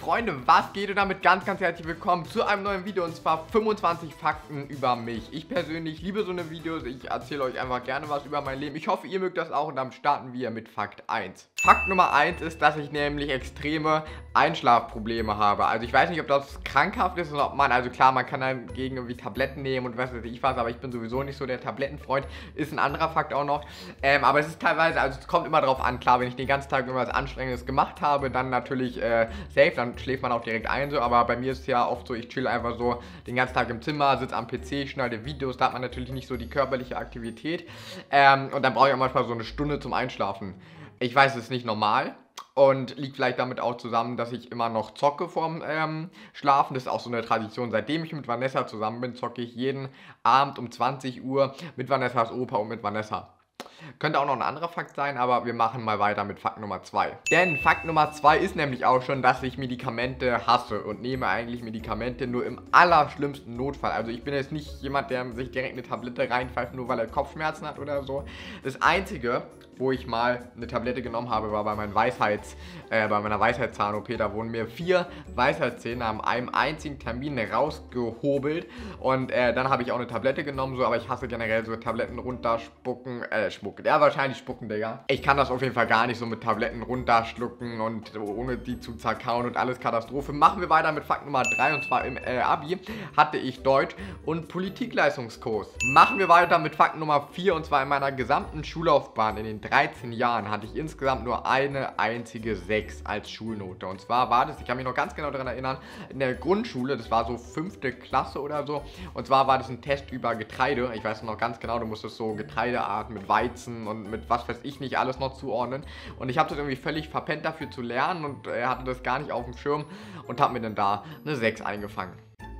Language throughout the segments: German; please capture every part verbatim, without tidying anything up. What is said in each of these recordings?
Freunde, was geht und damit ganz, ganz herzlich willkommen zu einem neuen Video und zwar fünfundzwanzig Fakten über mich. Ich persönlich liebe so eine Videos, ich erzähle euch einfach gerne was über mein Leben. Ich hoffe, ihr mögt das auch und dann starten wir mit Fakt eins. Fakt Nummer eins ist, dass ich nämlich extreme Einschlafprobleme habe. Also ich weiß nicht, ob das krankhaft ist oder ob man, also klar, man kann dagegen irgendwie Tabletten nehmen und was weiß ich was, aber ich bin sowieso nicht so der Tablettenfreund. Ist ein anderer Fakt auch noch. Ähm, aber es ist teilweise, also es kommt immer drauf an, klar, wenn ich den ganzen Tag irgendwas Anstrengendes gemacht habe, dann natürlich äh, safe, dann schläft man auch direkt ein, so, aber bei mir ist es ja oft so, ich chill einfach so den ganzen Tag im Zimmer, sitze am P C, schneide Videos, da hat man natürlich nicht so die körperliche Aktivität ähm, und dann brauche ich auch manchmal so eine Stunde zum Einschlafen. Ich weiß, es ist nicht normal und liegt vielleicht damit auch zusammen, dass ich immer noch zocke vorm ähm, Schlafen. Das ist auch so eine Tradition. Seitdem ich mit Vanessa zusammen bin, zocke ich jeden Abend um zwanzig Uhr mit Vanessas Opa und mit Vanessa. Könnte auch noch ein anderer Fakt sein, aber wir machen mal weiter mit Fakt Nummer zwei. Denn Fakt Nummer zwei ist nämlich auch schon, dass ich Medikamente hasse und nehme eigentlich Medikamente nur im allerschlimmsten Notfall. Also ich bin jetzt nicht jemand, der sich direkt eine Tablette reinpfeift, nur weil er Kopfschmerzen hat oder so. Das Einzige, wo ich mal eine Tablette genommen habe, war bei, meinem Weisheits, äh, bei meiner Weisheitszahn-O P. Da wurden mir vier Weisheitszähne an einem einzigen Termin rausgehobelt. Und äh, dann habe ich auch eine Tablette genommen, so, aber ich hasse generell so Tabletten runterspucken, äh, spucken. Ja, wahrscheinlich spucken, Digga. Ich kann das auf jeden Fall gar nicht so mit Tabletten runterschlucken und ohne die zu zerkauen und alles Katastrophe. Machen wir weiter mit Fakt Nummer drei und zwar im äh, Abi hatte ich Deutsch- und Politikleistungskurs. Machen wir weiter mit Fakt Nummer vier und zwar in meiner gesamten Schullaufbahn in den dreizehn Jahren hatte ich insgesamt nur eine einzige sechs als Schulnote. Und zwar war das, ich kann mich noch ganz genau daran erinnern, in der Grundschule, das war so fünfte Klasse oder so. Und zwar war das ein Test über Getreide. Ich weiß noch ganz genau, du musstest so Getreidearten mit Weizen und mit was weiß ich nicht alles noch zuordnen. Und ich habe das irgendwie völlig verpennt dafür zu lernen und er äh, hatte das gar nicht auf dem Schirm und habe mir dann da eine sechs eingefangen.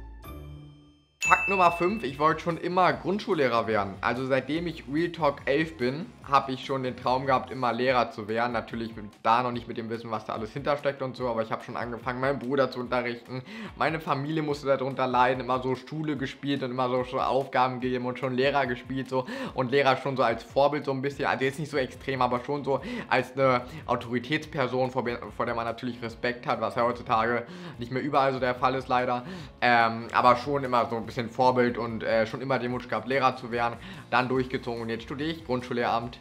Fakt Nummer fünf, ich wollte schon immer Grundschullehrer werden. Also seitdem ich Real Talk elf bin, habe ich schon den Traum gehabt, immer Lehrer zu werden. Natürlich da noch nicht mit dem Wissen, was da alles hintersteckt und so, aber ich habe schon angefangen, meinen Bruder zu unterrichten. Meine Familie musste darunter leiden, immer so Schule gespielt und immer so, so Aufgaben gegeben und schon Lehrer gespielt so. Und Lehrer schon so als Vorbild so ein bisschen, also jetzt nicht so extrem, aber schon so als eine Autoritätsperson, vor, vor der man natürlich Respekt hat, was ja heutzutage nicht mehr überall so der Fall ist leider. Ähm, aber schon immer so ein bisschen Vorbild und äh, schon immer den Wunsch gehabt, Lehrer zu werden. Dann durchgezogen und jetzt studiere ich Grundschullehramt.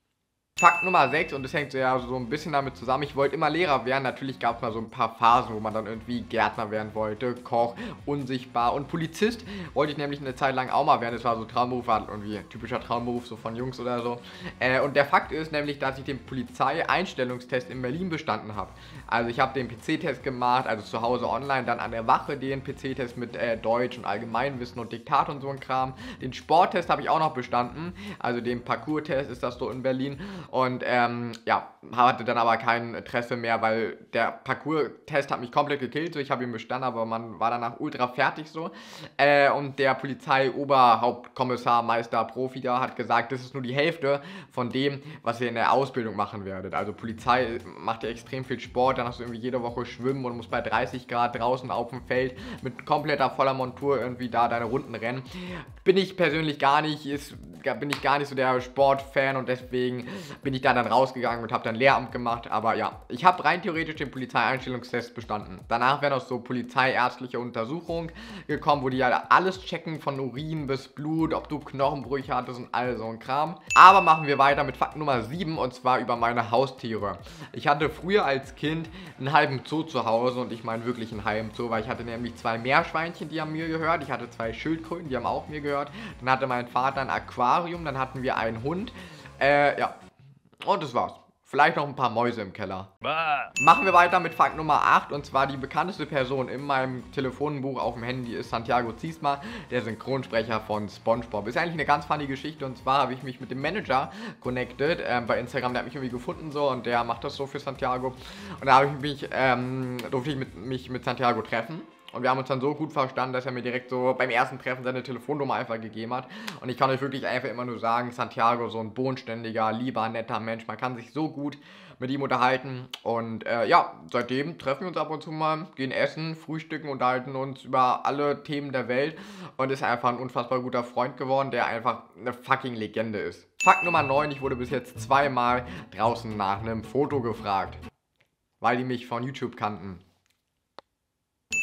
Fakt Nummer sechs, und das hängt so, ja, so ein bisschen damit zusammen, ich wollte immer Lehrer werden, natürlich gab es mal so ein paar Phasen, wo man dann irgendwie Gärtner werden wollte, Koch, unsichtbar und Polizist wollte ich nämlich eine Zeit lang auch mal werden, das war so Traumberuf, war irgendwie ein typischer Traumberuf, so von Jungs oder so. Äh, und der Fakt ist nämlich, dass ich den Polizeieinstellungstest in Berlin bestanden habe. Also ich habe den P C-Test gemacht, also zu Hause online, dann an der Wache den P C-Test mit äh, Deutsch und Allgemeinwissen und Diktat und so ein Kram. Den Sporttest habe ich auch noch bestanden, also den Parcours-Test ist das so in Berlin. Und ähm, ja, hatte dann aber kein Interesse mehr, weil der Parcours-Test hat mich komplett gekillt, so ich habe ihn bestanden, aber man war danach ultra fertig so. Äh, und der Polizei-Oberhauptkommissar, Meister, Profi da hat gesagt, das ist nur die Hälfte von dem, was ihr in der Ausbildung machen werdet. Also Polizei macht ja extrem viel Sport, dann hast du irgendwie jede Woche schwimmen und musst bei dreißig Grad draußen auf dem Feld mit kompletter voller Montur irgendwie da deine Runden rennen. Bin ich persönlich gar nicht, ist, bin ich gar nicht so der Sportfan und deswegen bin ich da dann rausgegangen und habe dann Lehramt gemacht, aber ja, ich habe rein theoretisch den Polizeieinstellungstest bestanden. Danach wären noch so polizeiärztliche Untersuchungen gekommen, wo die ja alles checken, von Urin bis Blut, ob du Knochenbrüche hattest und all so ein Kram. Aber machen wir weiter mit Fakt Nummer sieben und zwar über meine Haustiere. Ich hatte früher als Kind einen halben Zoo zu Hause und ich meine wirklich einen halben Zoo, weil ich hatte nämlich zwei Meerschweinchen, die haben mir gehört, ich hatte zwei Schildkröten, die haben auch mir gehört, dann hatte mein Vater ein Aquarium, dann hatten wir einen Hund, äh, ja. Und das war's. Vielleicht noch ein paar Mäuse im Keller. Bah. Machen wir weiter mit Fakt Nummer acht. Und zwar die bekannteste Person in meinem Telefonbuch auf dem Handy ist Santiago Ziesmer, der Synchronsprecher von SpongeBob. Ist eigentlich eine ganz funny Geschichte. Und zwar habe ich mich mit dem Manager connected ähm, bei Instagram. Der hat mich irgendwie gefunden so und der macht das so für Santiago. Und da habe ich mich, ähm, durfte ich mit, mich mit Santiago treffen. Und wir haben uns dann so gut verstanden, dass er mir direkt so beim ersten Treffen seine Telefonnummer einfach gegeben hat. Und ich kann euch wirklich einfach immer nur sagen, Santiago, so ein bodenständiger, lieber, netter Mensch. Man kann sich so gut mit ihm unterhalten. Und äh, ja, seitdem treffen wir uns ab und zu mal, gehen essen, frühstücken, unterhalten uns über alle Themen der Welt. Und ist einfach ein unfassbar guter Freund geworden, der einfach eine fucking Legende ist. Fakt Nummer neun, ich wurde bis jetzt zweimal draußen nach einem Foto gefragt. Weil die mich von YouTube kannten.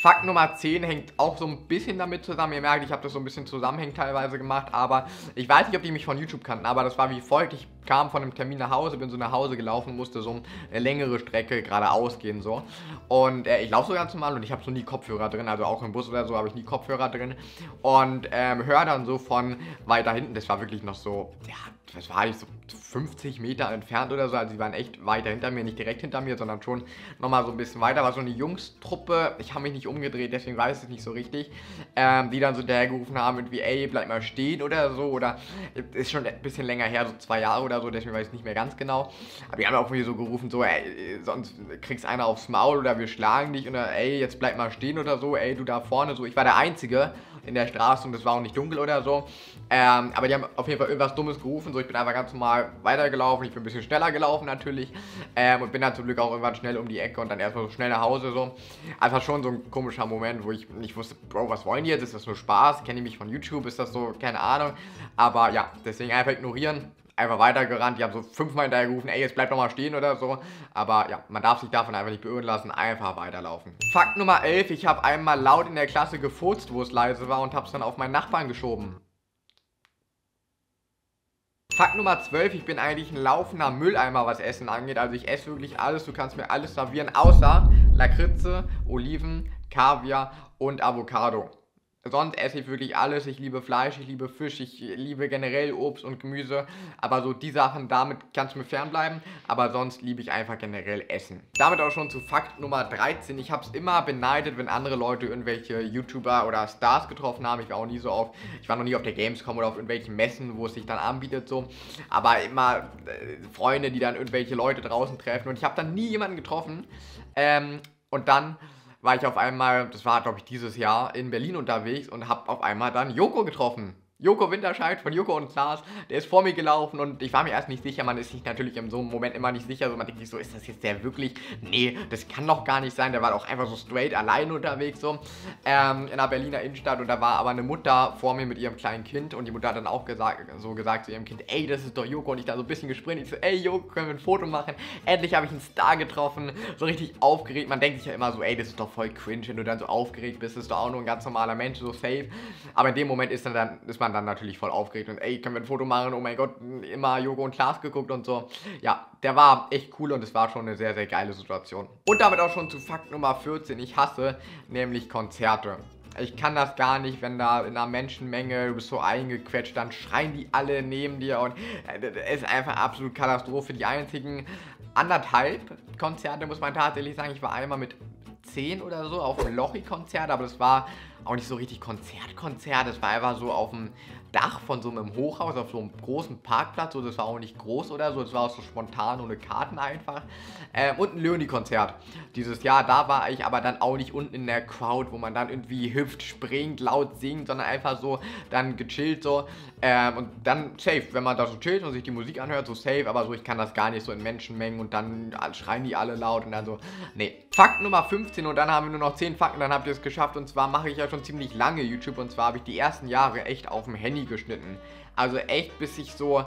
Fakt Nummer zehn hängt auch so ein bisschen damit zusammen. Ihr merkt, ich habe das so ein bisschen zusammenhängend teilweise gemacht, aber ich weiß nicht, ob die mich von YouTube kannten, aber das war wie folgt. Ich kam von einem Termin nach Hause, bin so nach Hause gelaufen, musste so eine längere Strecke geradeaus gehen so. Und äh, ich laufe so ganz normal und ich habe so nie Kopfhörer drin, also auch im Bus oder so habe ich nie Kopfhörer drin. Und ähm, höre dann so von weiter hinten, das war wirklich noch so, ja, das war ich so fünfzig Meter entfernt oder so, also die waren echt weiter hinter mir, nicht direkt hinter mir, sondern schon nochmal so ein bisschen weiter, war so eine Jungstruppe, ich habe mich nicht umgedreht, deswegen weiß ich es nicht so richtig, ähm, die dann so dahergerufen haben, irgendwie, ey, bleib mal stehen oder so, oder, ist schon ein bisschen länger her, so zwei Jahre oder so, deswegen weiß ich es nicht mehr ganz genau, aber die haben auch irgendwie so gerufen, so, ey, sonst kriegst einer aufs Maul oder wir schlagen dich oder, ey, jetzt bleib mal stehen oder so, ey, du da vorne, so, ich war der Einzige in der Straße und es war auch nicht dunkel oder so, ähm, aber die haben auf jeden Fall irgendwas Dummes gerufen, so, ich bin einfach ganz normal weitergelaufen, ich bin ein bisschen schneller gelaufen natürlich, ähm, und bin dann zum Glück auch irgendwann schnell um die Ecke und dann erstmal so schnell nach Hause, so, einfach schon so ein komischer Moment, wo ich nicht wusste, Bro, was wollen die jetzt, ist das nur Spaß, kennen die mich von YouTube, ist das so, keine Ahnung, aber ja, deswegen einfach ignorieren. Einfach weitergerannt, die haben so fünfmal hinterher gerufen, ey, jetzt bleib doch mal stehen oder so. Aber ja, man darf sich davon einfach nicht beirren lassen, einfach weiterlaufen. Fakt Nummer elf, ich habe einmal laut in der Klasse gefurzt, wo es leise war und habe es dann auf meinen Nachbarn geschoben. Fakt Nummer zwölf, ich bin eigentlich ein laufender Mülleimer, was Essen angeht. Also ich esse wirklich alles, du kannst mir alles servieren, außer Lakritze, Oliven, Kaviar und Avocado. Sonst esse ich wirklich alles. Ich liebe Fleisch, ich liebe Fisch, ich liebe generell Obst und Gemüse. Aber so die Sachen, damit kannst du mir fernbleiben. Aber sonst liebe ich einfach generell Essen. Damit auch schon zu Fakt Nummer dreizehn. Ich habe es immer beneidet, wenn andere Leute irgendwelche YouTuber oder Stars getroffen haben. Ich war auch nie so auf, ich war noch nie auf der Gamescom oder auf irgendwelchen Messen, wo es sich dann anbietet so. Aber immer äh, Freunde, die dann irgendwelche Leute draußen treffen. Und ich habe dann nie jemanden getroffen. Ähm, und dann war ich auf einmal, das war glaube ich dieses Jahr, in Berlin unterwegs und habe auf einmal dann Joko getroffen. Joko Winterscheid von Joko und Klaas, der ist vor mir gelaufen und ich war mir erst nicht sicher, man ist sich natürlich in so einem Moment immer nicht sicher, so man denkt sich so, ist das jetzt der wirklich, nee, das kann doch gar nicht sein, der war auch einfach so straight allein unterwegs so, ähm, in der Berliner Innenstadt und da war aber eine Mutter vor mir mit ihrem kleinen Kind und die Mutter hat dann auch gesagt, so gesagt zu ihrem Kind, ey, das ist doch Joko und ich da so ein bisschen gesprintet, ich so, ey Joko, können wir ein Foto machen, endlich habe ich einen Star getroffen, so richtig aufgeregt, man denkt sich ja immer so, ey, das ist doch voll cringe, wenn du dann so aufgeregt bist, das ist doch auch nur ein ganz normaler Mensch, so safe, aber in dem Moment ist dann, ist man dann natürlich voll aufgeregt und ey, können wir ein Foto machen, oh mein Gott, immer Joko und Klaas geguckt und so. Ja, der war echt cool und es war schon eine sehr, sehr geile Situation. Und damit auch schon zu Fakt Nummer vierzehn, ich hasse nämlich Konzerte. Ich kann das gar nicht, wenn da in einer Menschenmenge, du bist so eingequetscht, dann schreien die alle neben dir und es ist einfach absolut Katastrophe. Die einzigen anderthalb Konzerte, muss man tatsächlich sagen, ich war einmal mit zehn oder so auf einem Lochi-Konzert, aber das war auch nicht so richtig Konzert-Konzert, das war einfach so auf dem Dach von so einem Hochhaus, auf so einem großen Parkplatz, so, das war auch nicht groß oder so, das war auch so spontan, ohne Karten einfach. Ähm, und ein Leonie-Konzert dieses Jahr, da war ich aber dann auch nicht unten in der Crowd, wo man dann irgendwie hüpft, springt, laut singt, sondern einfach so dann gechillt so. Ähm, und dann safe, wenn man da so chillt und sich die Musik anhört, so safe, aber so, ich kann das gar nicht so in Menschenmengen und dann schreien die alle laut und dann so, nee. Fakt Nummer fünfzehn und dann haben wir nur noch zehn Fakten, dann habt ihr es geschafft und zwar mache ich ja schon ziemlich lange YouTube und zwar habe ich die ersten Jahre echt auf dem Handy geschnitten. Also echt bis ich so,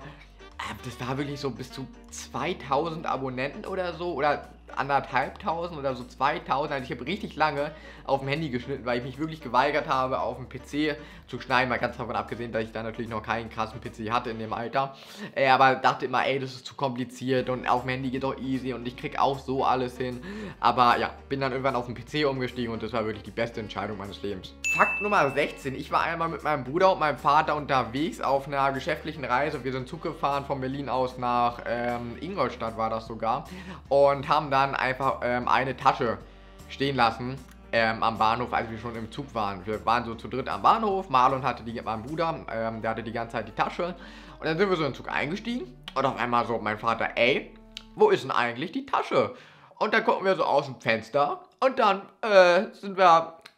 das war wirklich so bis zu zweitausend Abonnenten oder so oder anderthalbtausend oder so zweitausend, also ich habe richtig lange auf dem Handy geschnitten, weil ich mich wirklich geweigert habe, auf dem P C zu schneiden, mal ganz davon abgesehen, dass ich da natürlich noch keinen krassen P C hatte in dem Alter, äh, aber dachte immer, ey, das ist zu kompliziert und auf dem Handy geht doch easy und ich krieg auch so alles hin, aber ja, bin dann irgendwann auf den P C umgestiegen und das war wirklich die beste Entscheidung meines Lebens. Fakt Nummer sechzehn, ich war einmal mit meinem Bruder und meinem Vater unterwegs auf einer geschäftlichen Reise, wir sind Zug gefahren von Berlin aus nach ähm, Ingolstadt war das sogar und haben dann einfach ähm, eine Tasche stehen lassen ähm, am Bahnhof, als wir schon im Zug waren. Wir waren so zu dritt am Bahnhof, Marlon hatte die, mein Bruder, ähm, der hatte die ganze Zeit die Tasche und dann sind wir so in den Zug eingestiegen und auf einmal so mein Vater, ey, wo ist denn eigentlich die Tasche? Und dann gucken wir so aus dem Fenster und dann äh, sind wir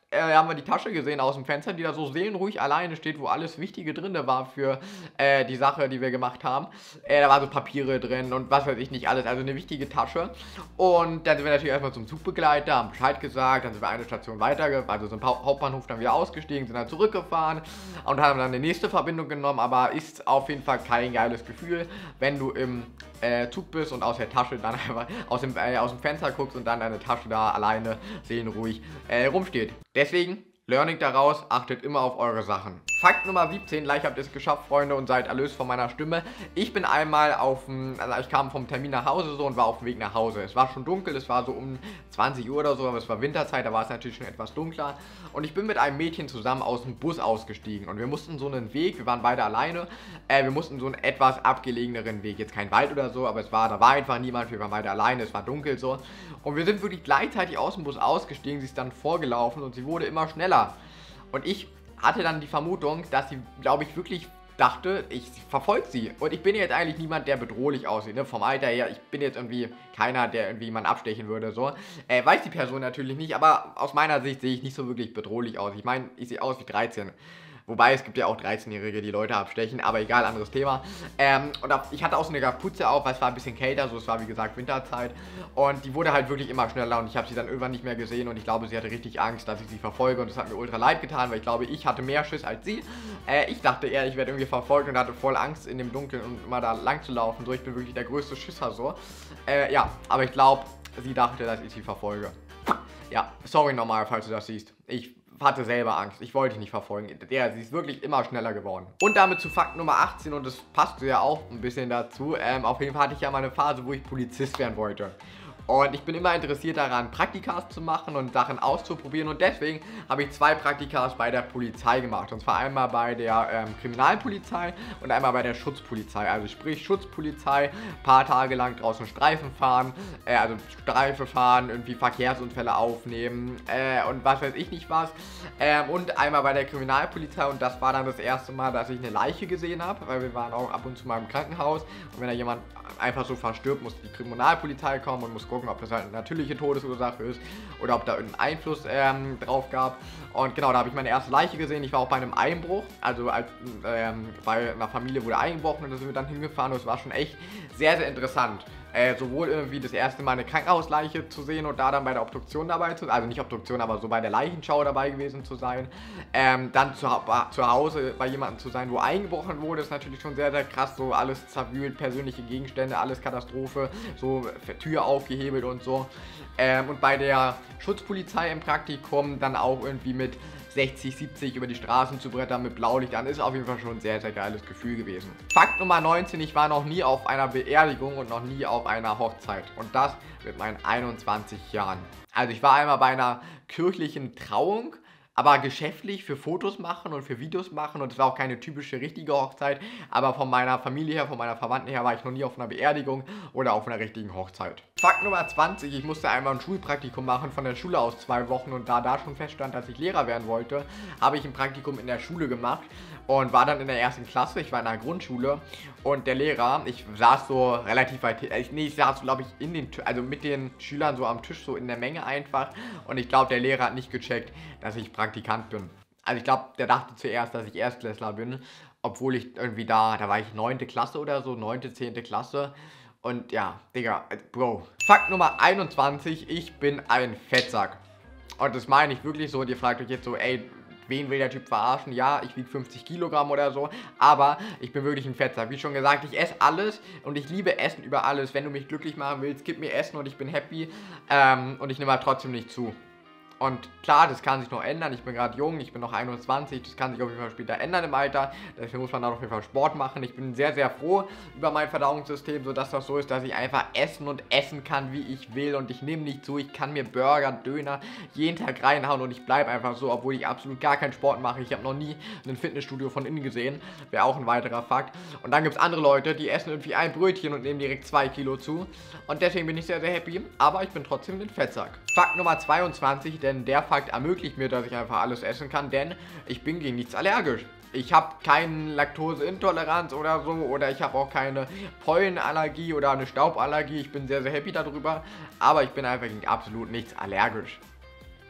äh, haben wir die Tasche gesehen aus dem Fenster, die da so seelenruhig alleine steht, wo alles Wichtige drin war für äh, die Sache, die wir gemacht haben. Äh, da waren so Papiere drin und was weiß ich nicht alles, also eine wichtige Tasche. Und dann sind wir natürlich erstmal zum Zugbegleiter, haben Bescheid gesagt, dann sind wir eine Station weiter, also zum Hauptbahnhof dann wieder ausgestiegen, sind dann zurückgefahren und haben dann die nächste Verbindung genommen, aber ist auf jeden Fall kein geiles Gefühl, wenn du im äh, Zug bist und aus der Tasche dann einfach aus dem, äh, aus dem Fenster guckst und dann deine Tasche da alleine seelenruhig äh, rumsteht. Deswegen, Learning daraus, achtet immer auf eure Sachen. Fakt Nummer siebzehn, gleich habt ihr es geschafft, Freunde, und seid erlöst von meiner Stimme. Ich bin einmal auf dem, also ich kam vom Termin nach Hause so und war auf dem Weg nach Hause. Es war schon dunkel, es war so um zwanzig Uhr oder so, aber es war Winterzeit, da war es natürlich schon etwas dunkler. Und ich bin mit einem Mädchen zusammen aus dem Bus ausgestiegen und wir mussten so einen Weg, wir waren beide alleine, äh, wir mussten so einen etwas abgelegeneren Weg, jetzt kein Wald oder so, aber es war, da war einfach niemand, wir waren beide alleine, es war dunkel so. Und wir sind wirklich gleichzeitig aus dem Bus ausgestiegen, sie ist dann vorgelaufen und sie wurde immer schneller. Und ich hatte dann die Vermutung, dass sie, glaube ich, wirklich dachte, ich verfolge sie. Und ich bin jetzt eigentlich niemand, der bedrohlich aussieht, ne? Vom Alter her. Ich bin jetzt irgendwie keiner, der irgendwie jemanden abstechen würde, so. Äh, weiß die Person natürlich nicht, aber aus meiner Sicht sehe ich nicht so wirklich bedrohlich aus. Ich meine, ich sehe aus wie dreizehn. Wobei, es gibt ja auch dreizehnjährige, die Leute abstechen, aber egal, anderes Thema. Ähm, und ich hatte auch so eine Kapuze auf, weil es war ein bisschen kälter, so es war wie gesagt Winterzeit. Und die wurde halt wirklich immer schneller und ich habe sie dann irgendwann nicht mehr gesehen und ich glaube, sie hatte richtig Angst, dass ich sie verfolge und das hat mir ultra leid getan, weil ich glaube, ich hatte mehr Schiss als sie. Äh, ich dachte eher, ich werde irgendwie verfolgt und hatte voll Angst in dem Dunkeln und immer da lang zu laufen, so, ich bin wirklich der größte Schisser so. Äh, ja, aber ich glaube, sie dachte, dass ich sie verfolge. Ja, sorry nochmal, falls du das siehst. Ich hatte selber Angst. Ich wollte dich nicht verfolgen. Der, sie ist wirklich immer schneller geworden. Und damit zu Fakt Nummer achtzehn, und das passt ja auch ein bisschen dazu. Ähm, auf jeden Fall hatte ich ja mal eine Phase, wo ich Polizist werden wollte. Und ich bin immer interessiert daran, Praktikas zu machen und Sachen auszuprobieren. Und deswegen habe ich zwei Praktikas bei der Polizei gemacht. Und zwar einmal bei der ähm, Kriminalpolizei und einmal bei der Schutzpolizei. Also sprich Schutzpolizei, ein paar Tage lang draußen Streifen fahren, äh, also Streife fahren, irgendwie Verkehrsunfälle aufnehmen äh, und was weiß ich nicht was. Ähm, und einmal bei der Kriminalpolizei, und das war dann das erste Mal, dass ich eine Leiche gesehen habe, weil wir waren auch ab und zu mal im Krankenhaus. Und wenn da jemand einfach so verstirbt, muss die Kriminalpolizei kommen und muss gucken, ob das halt eine natürliche Todesursache ist oder ob da irgendein Einfluss ähm, drauf gab. Und genau, da habe ich meine erste Leiche gesehen. Ich war auch bei einem Einbruch, also als, ähm, bei einer Familie wurde eingebrochen und da sind wir dann hingefahren und es war schon echt sehr, sehr interessant. Äh, sowohl irgendwie das erste Mal eine Krankenhausleiche zu sehen und da dann bei der Obduktion dabei zu sein, also nicht Obduktion, aber so bei der Leichenschau dabei gewesen zu sein. Ähm, dann zu, zu Hause bei jemandem zu sein, wo eingebrochen wurde, ist natürlich schon sehr, sehr krass, so alles zerwühlt, persönliche Gegenstände, alles Katastrophe, so Tür aufgehebelt und so. Ähm, und bei der Schutzpolizei im Praktikum dann auch irgendwie mit sechzig, siebzig über die Straßen zu brettern mit Blaulicht an, ist auf jeden Fall schon ein sehr, sehr geiles Gefühl gewesen. Fakt Nummer neunzehn, ich war noch nie auf einer Beerdigung und noch nie auf einer Hochzeit. Und das mit meinen einundzwanzig Jahren. Also ich war einmal bei einer kirchlichen Trauung, aber geschäftlich für Fotos machen und für Videos machen, und es war auch keine typische richtige Hochzeit, aber von meiner Familie her, von meiner Verwandten her war ich noch nie auf einer Beerdigung oder auf einer richtigen Hochzeit. Fakt Nummer zwanzig, ich musste einmal ein Schulpraktikum machen von der Schule aus zwei Wochen und da da schon feststand, dass ich Lehrer werden wollte, habe ich ein Praktikum in der Schule gemacht und war dann in der ersten Klasse, ich war in einer Grundschule und der Lehrer, ich saß so relativ weit, ich, nee, ich saß glaube ich in den, also mit den Schülern so am Tisch, so in der Menge einfach, und ich glaube, der Lehrer hat nicht gecheckt, dass ich Praktikant bin. Also ich glaube, der dachte zuerst, dass ich Erstklässler bin, obwohl ich irgendwie da, da war ich neunte Klasse oder so, neunte, zehnte Klasse. Und ja, Digga, Bro. Fakt Nummer einundzwanzig, ich bin ein Fettsack. Und das meine ich wirklich so, und ihr fragt euch jetzt so, ey, wen will der Typ verarschen? Ja, ich wiege fünfzig Kilogramm oder so, aber ich bin wirklich ein Fettsack. Wie schon gesagt, ich esse alles und ich liebe Essen über alles. Wenn du mich glücklich machen willst, gib mir Essen und ich bin happy. Ähm, und ich nehme halt trotzdem nicht zu. Und klar, das kann sich noch ändern. Ich bin gerade jung, ich bin noch einundzwanzig, das kann sich auf jeden Fall später ändern im Alter. Dafür muss man dann auf jeden Fall Sport machen. Ich bin sehr, sehr froh über mein Verdauungssystem, sodass das so ist, dass ich einfach essen und essen kann, wie ich will. Und ich nehme nicht zu, ich kann mir Burger, Döner jeden Tag reinhauen und ich bleibe einfach so, obwohl ich absolut gar keinen Sport mache. Ich habe noch nie ein Fitnessstudio von innen gesehen, wäre auch ein weiterer Fakt. Und dann gibt es andere Leute, die essen irgendwie ein Brötchen und nehmen direkt zwei Kilo zu. Und deswegen bin ich sehr, sehr happy, aber ich bin trotzdem ein Fettsack. Fakt Nummer zweiundzwanzig, denn der Fakt ermöglicht mir, dass ich einfach alles essen kann, denn ich bin gegen nichts allergisch. Ich habe keine Laktoseintoleranz oder so, oder ich habe auch keine Pollenallergie oder eine Stauballergie. Ich bin sehr, sehr happy darüber, aber ich bin einfach gegen absolut nichts allergisch.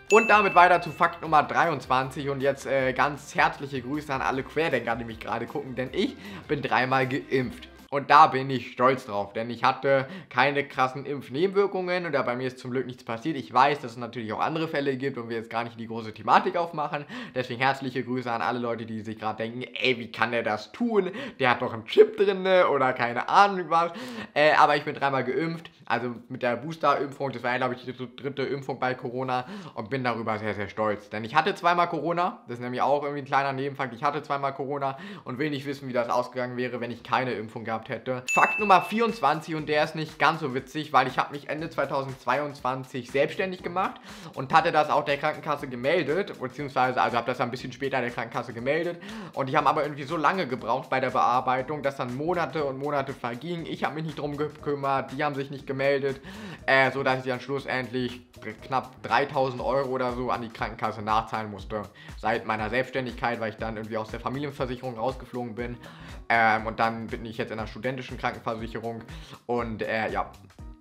Und damit weiter zu Fakt Nummer dreiundzwanzig und jetzt äh, ganz herzliche Grüße an alle Querdenker, die mich gerade gucken, denn ich bin dreimal geimpft. Und da bin ich stolz drauf, denn ich hatte keine krassen Impfnebenwirkungen und da bei mir ist zum Glück nichts passiert. Ich weiß, dass es natürlich auch andere Fälle gibt und wir jetzt gar nicht die große Thematik aufmachen. Deswegen herzliche Grüße an alle Leute, die sich gerade denken, ey, wie kann der das tun? Der hat doch einen Chip drin oder keine Ahnung was. Äh, aber ich bin dreimal geimpft, also mit der Booster-Impfung, das war ja, glaube ich, die dritte Impfung bei Corona und bin darüber sehr, sehr stolz. Denn ich hatte zweimal Corona, das ist nämlich auch irgendwie ein kleiner Nebenfakt, ich hatte zweimal Corona und will nicht wissen, wie das ausgegangen wäre, wenn ich keine Impfung gehabt hätte. Fakt Nummer vierundzwanzig und der ist nicht ganz so witzig, weil ich habe mich Ende zweitausendzweiundzwanzig selbstständig gemacht und hatte das auch der Krankenkasse gemeldet, beziehungsweise also habe das ein bisschen später der Krankenkasse gemeldet und die haben aber irgendwie so lange gebraucht bei der Bearbeitung, dass dann Monate und Monate vergingen. Ich habe mich nicht drum gekümmert, die haben sich nicht gemeldet, äh, so dass ich dann schlussendlich knapp dreitausend Euro oder so an die Krankenkasse nachzahlen musste seit meiner Selbstständigkeit, weil ich dann irgendwie aus der Familienversicherung rausgeflogen bin. Ähm, und dann bin ich jetzt in einer studentischen Krankenversicherung und äh, ja,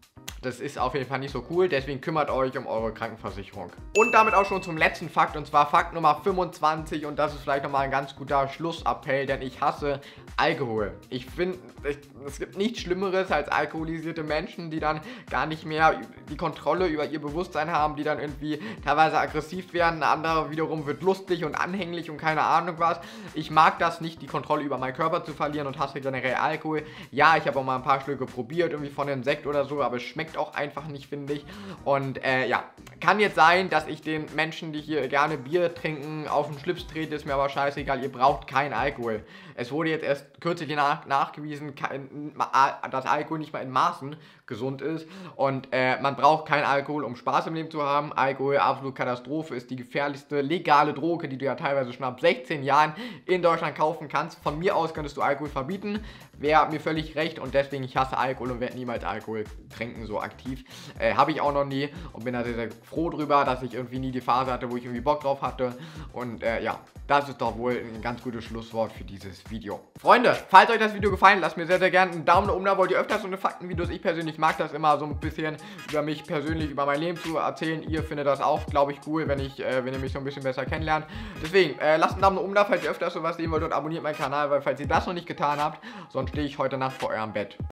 das ist auf jeden Fall nicht so cool, deswegen kümmert euch um eure Krankenversicherung. Und damit auch schon zum letzten Fakt, und zwar Fakt Nummer fünfundzwanzig und das ist vielleicht nochmal ein ganz guter Schlussappell, denn ich hasse Alkohol. Ich finde, es gibt nichts Schlimmeres als alkoholisierte Menschen, die dann gar nicht mehr die Kontrolle über ihr Bewusstsein haben, die dann irgendwie teilweise aggressiv werden, ein anderer wiederum wird lustig und anhänglich und keine Ahnung was. Ich mag das nicht, die Kontrolle über meinen Körper zu verlieren und hasse generell Alkohol. Ja, ich habe auch mal ein paar Stücke probiert, irgendwie von einem Sekt oder so, aber es schmeckt auch einfach nicht, finde ich. Und äh, ja, kann jetzt sein, dass ich den Menschen, die hier gerne Bier trinken, auf den Schlips trete, ist mir aber scheißegal, ihr braucht keinen Alkohol. Es wurde jetzt erst kürzlich nach, nachgewiesen, kein, dass Alkohol nicht mal in Maßen gesund ist und äh, man braucht keinen Alkohol, um Spaß im Leben zu haben. Alkohol, absolut Katastrophe, ist die gefährlichste legale Droge, die du ja teilweise schon ab sechzehn Jahren in Deutschland kaufen kannst. Von mir aus könntest du Alkohol verbieten, wäre mir völlig recht und deswegen, ich hasse Alkohol und werde niemals Alkohol trinken, so aktiv. Äh, Habe ich auch noch nie und bin da sehr, sehr froh drüber, dass ich irgendwie nie die Phase hatte, wo ich irgendwie Bock drauf hatte und äh, ja, das ist doch wohl ein ganz gutes Schlusswort für dieses Video. Freunde, falls euch das Video gefallen, lasst mir sehr, sehr gerne einen Daumen nach oben da. Wollt ihr öfter so eine Faktenvideos? Ich persönlich mag das immer so ein bisschen über mich persönlich, über mein Leben zu erzählen. Ihr findet das auch, glaube ich, cool, wenn ich, äh, wenn ihr mich so ein bisschen besser kennenlernt. Deswegen, äh, lasst einen Daumen nach oben da, falls ihr öfter sowas sehen wollt und abonniert meinen Kanal, weil falls ihr das noch nicht getan habt, sonst stehe ich heute Nacht vor eurem Bett.